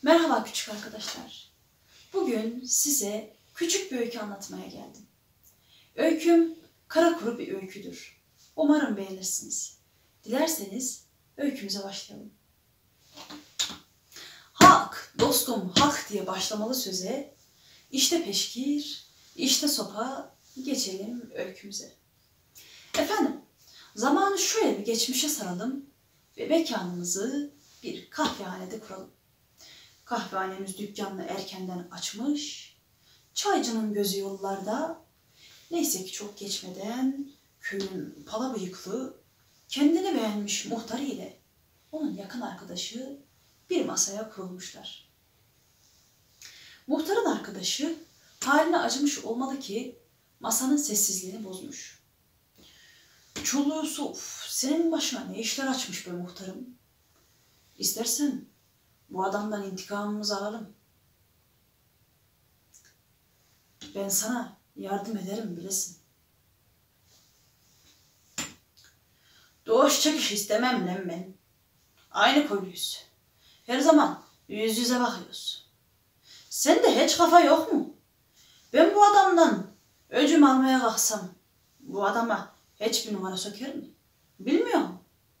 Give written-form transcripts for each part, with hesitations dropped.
Merhaba küçük arkadaşlar. Bugün size küçük bir öykü anlatmaya geldim. Öyküm kara kuru bir öyküdür. Umarım beğenirsiniz. Dilerseniz öykümüze başlayalım. Hak, dostum hak diye başlamalı söze, işte peşkir, işte sopa, geçelim öykümüze. Efendim, zamanı şöyle bir geçmişe saralım ve mekanımızı bir kahvehanede kuralım. Kahvehanemiz dükkanını erkenden açmış, çaycının gözü yollarda. Neyse ki çok geçmeden köyün pala bıyıklı, kendini beğenmiş muhtarı ile onun yakın arkadaşı bir masaya kurulmuşlar. Muhtarın arkadaşı haline acımış olmalı ki masanın sessizliğini bozmuş. Çullu Yusuf, senin başına ne işler açmış be muhtarım? İstersen bu adamdan intikamımızı alalım. Ben sana yardım ederim bilesin. Doğuş çekiş istemem lan ben. Aynı köylüyüz. Her zaman yüz yüze bakıyoruz. Sende hiç kafa yok mu? Ben bu adamdan öcüm almaya kalksam bu adama hiçbir numara söker mi? Bilmiyorum.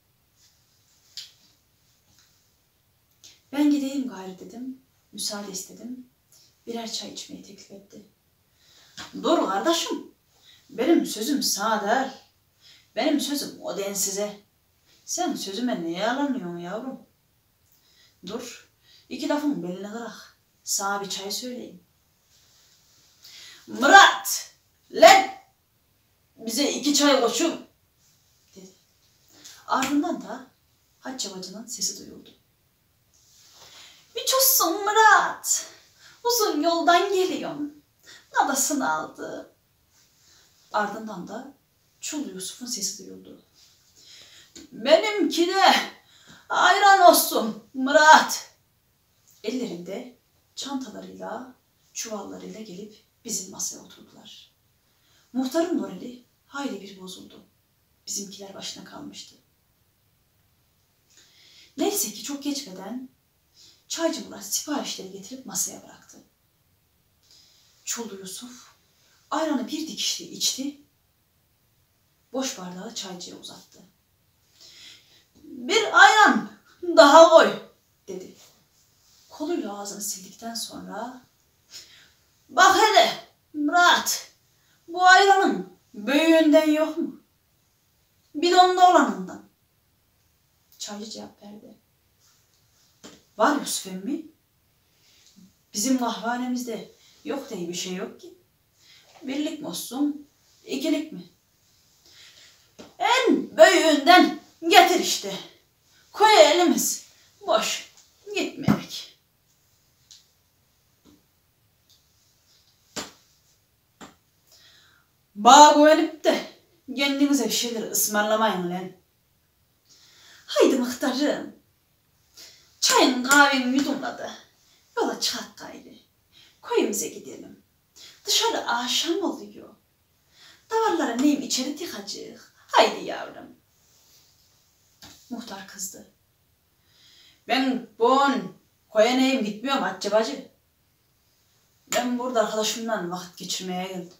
Ben gideyim gayrı dedim. Müsaade istedim. Birer çay içmeyi teklif etti. Dur kardeşim. Benim sözüm sana der. Benim sözüm o densize. Sen sözüme neye alınıyorsun yavrum? Dur. İki lafın beline kırak. Sana bir çay söyleyeyim. Murat! Lan! Bize 2 çay koçum! Dedi. Ardından da Hacca bacının sesi duyuldu. Bir çözsün Murat! Uzun yoldan geliyorum. Nadasını aldı. Ardından da Çullu Yusuf'un sesi duyuldu. Benimki de ayran olsun Murat. Ellerinde çantalarıyla, çuvallarıyla gelip bizim masaya oturdular. Muhtarın morali hayli bir bozuldu. Bizimkiler başına kalmıştı. Neyse ki çok geçmeden çaycı Murat siparişleri getirip masaya bıraktı. Çullu Yusuf ayranı bir dikişle içti, boş bardağı çaycıya uzattı. Bir ayran daha koy dedi. Koluyla ağzını sildikten sonra bak hele Murat, bu ayranın büyüğünden yok mu? Bidonda olanından. Çaycı cevap verdi. Var Yusuf emmi. Bizim kahvehanemizde yok diye bir şey yok ki. Birlik mi olsun, ikilik mi? En büyüğünden getir işte. Koy elimiz boş gitmeyerek. Bana güvenip de kendinize bir şeyler ısmarlamayın lan. Haydi muhtarım. Çayın kahveni yudumladı. Yola çıkak gayrı. Köyümüze gidelim. Dışarı akşam oluyor. Davarlara neyim içeri tıkacık. Haydi yavrum. Muhtar kızdı. Ben bugün koya neyim gitmiyorum Hacı bacı. Ben burada arkadaşımla vakit geçirmeye geldim.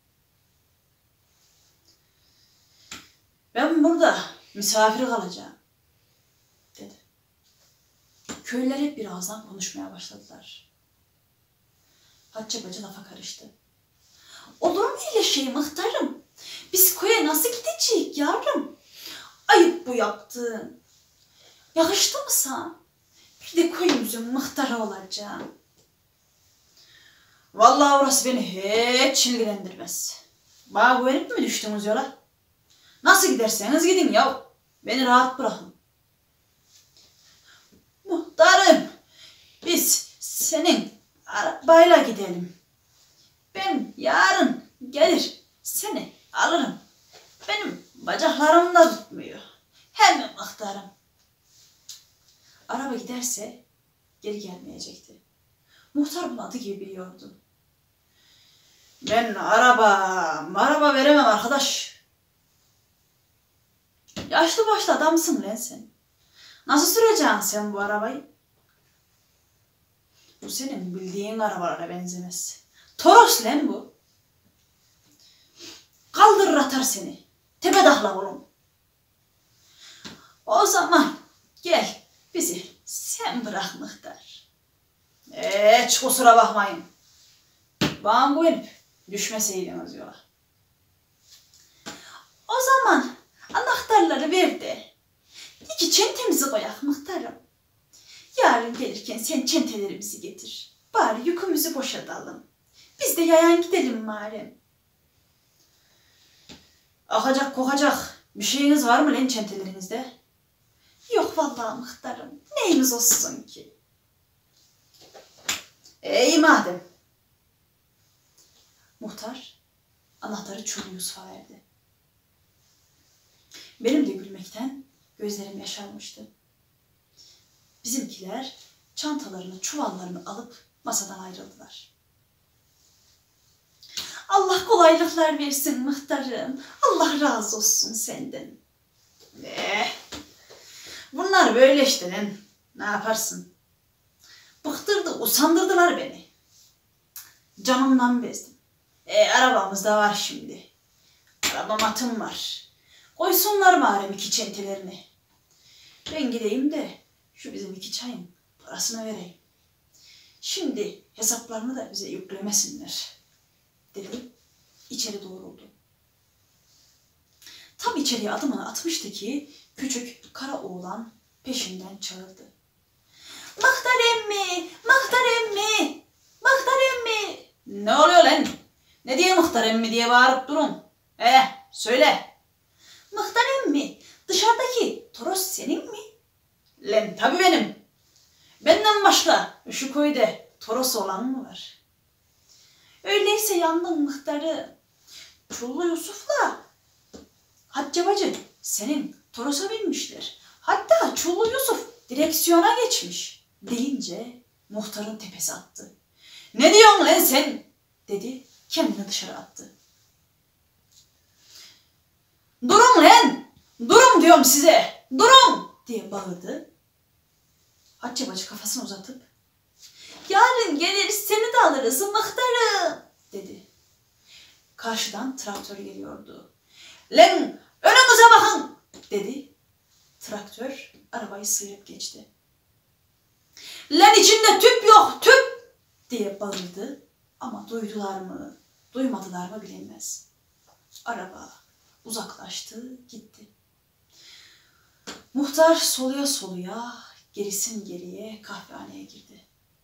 Ben burada misafir kalacağım dedi. Köylüler hep bir ağızdan konuşmaya başladılar. Hacı bacı lafa karıştı. Olur mu öyle şey muhtarım? Biz koya nasıl gidecek yavrum? Ayıp bu yaptığın. Yakıştı mı sana? Bir de koyumuzun muhtarı olacağım. Vallahi orası beni hiç ilgilendirmez. Bana güvenip mi düştünüz yola? Nasıl giderseniz gidin ya. Beni rahat bırakın. Muhtarım, biz senin arabayla gidelim. Ben yarın gelir seni alırım. Benim bacaklarım da tutmuyor. Hemen muhtarım. Araba giderse geri gelmeyecekti. Muhtar bunu adı gibi biliyordu. Ben araba veremem arkadaş. Yaşlı başlı adamsın lan sen. Nasıl süreceksin sen bu arabayı? Bu senin bildiğin arabalara benzemez. Toros lan bu. Kaldırır atar seni. Tepe taklak oğlum. O zaman gel bizi sen bırak Muhtar. Hiç kusura bakmayın. Bana güvenip düşmeseydiniz yola. O zaman anahtarları ver de iki çentemizi koyak Muhtarım. Yarın gelirken sen çentelerimizi getir. Bari yükümüzü boşaltalım. Biz de yayan gidelim Muharrem. Akacak kokacak bir şeyiniz var mı lan çentelerinizde? Yok vallahi Muhtarım. Neyimiz olsun ki? İyi madem. Muhtar anahtarı Çullu Yusuf'a verdi. Benim de gülmekten gözlerim yaşarmıştı. Bizimkiler çantalarını, çuvallarını alıp masadan ayrıldılar. Allah kolaylıklar versin Muhtarım. Allah razı olsun senden. Bunlar böyle işte lan. Ne yaparsın? Bıktırdı, usandırdılar beni. Canımdan bezdim. Arabamız da var şimdi. Arabam atım var. Koysunlar Muharrem iki çentelerini. Ben gideyim de şu bizim iki çayın parasını vereyim. Şimdi hesaplarını da bize yüklemesinler. Dedi, içeri doğruldu. Tam içeriye adımını atmıştı ki küçük kara oğlan peşinden çağırdı. Muhtar emmi, Muhtar emmi, Muhtar emmi. Ne oluyor lan? Ne diye Muhtar emmi diye bağırıp durun? Söyle. Muhtar emmi, dışarıdaki Toros senin mi? Lan tabii benim. Benden başka şu köyde Toros olan mı var? Öyleyse yandın Muhtarı. Çullu Yusuf'la Hatice bacı senin Toros'a binmişler. Hatta Çullu Yusuf direksiyona geçmiş deyince Muhtar'ın tepesi attı. Ne diyorsun lan sen? Dedi, kendini dışarı attı. Durun lan! Durun diyorum size! Durun! Diye bağırdı. Hatice bacı kafasını uzatıp yarın geliriz seni de alırız Muhtarım dedi. Karşıdan traktör geliyordu. Lan önümüze bakın dedi. Traktör arabayı sıyırıp geçti. Lan içinde tüp yok tüp diye bağırdı. Ama duydular mı duymadılar mı bilinmez. Araba uzaklaştı gitti. Muhtar soluya soluya gerisin geriye kahvehaneye girdi.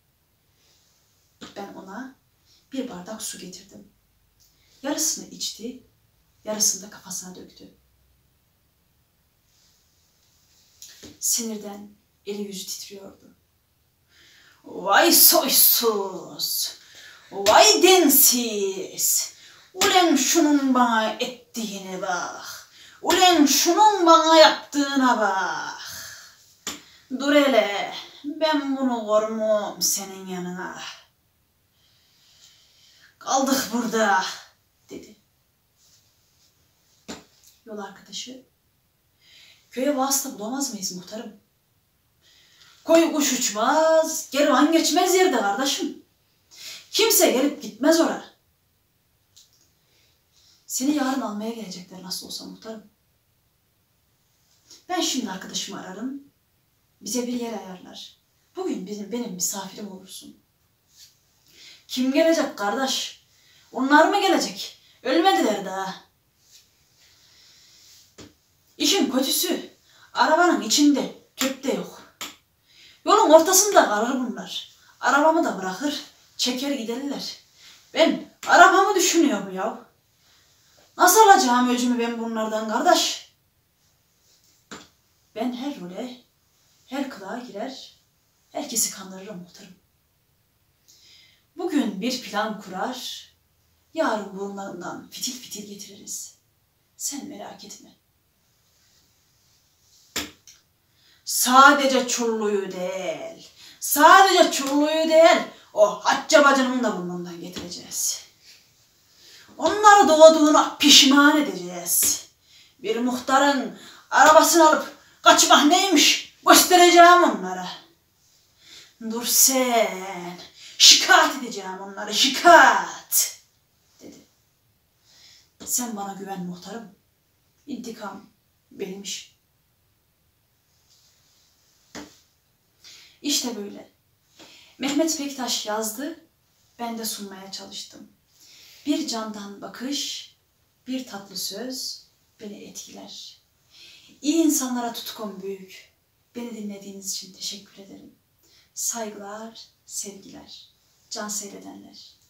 Ben ona bir bardak su getirdim. Yarısını içti, yarısını da kafasına döktü. Sinirden eli yüzü titriyordu. Vay soysuz, vay densiz. Ulan şunun bana ettiğine bak. Ulan şunun bana yaptığına bak. Dur hele, ben bunu kormam senin yanına. Kaldık burada, dedi. Yol arkadaşı, köye vasıta bulamaz mıyız Muhtarım? Koy kuş uçmaz, kervan geçmez yerde kardeşim. Kimse gelip gitmez oraya. Seni yarın almaya gelecekler nasıl olsa Muhtarım. Ben şimdi arkadaşımı ararım, bize bir yer ayarlar. Bugün benim misafirim olursun. Kim gelecek kardeş? Onlar mı gelecek? Ölmediler daha. İşin kötüsü, arabanın içinde tüp de yok. Yolun ortasında kalır bunlar. Arabamı da bırakır, çeker giderler. Ben arabamı düşünüyorum ya. Nasıl alacağım öcümü ben bunlardan kardeş? Ben her role, her kılığa girer, herkesi kandırırım Muhtarım. Bugün bir plan kurar, yarın burunlarından fitil fitil getiririz. Sen merak etme. Sadece Çullu'yu değil, o Hatice bacının da burnundan getireceğiz. Onları doğduğuna pişman edeceğiz. Bir muhtarın arabasını alıp kaçmak neymiş göstereceğim onlara. Dur sen, şikayet edeceğim onları, şikayet, dedi. Sen bana güven muhtarım, intikam benim işim. İşte böyle. Mehmet Bektaş yazdı, ben de sunmaya çalıştım. Bir candan bakış, bir tatlı söz beni etkiler. İyi insanlara tutkum büyük. Beni dinlediğiniz için teşekkür ederim. Saygılar, sevgiler, can seyredenler.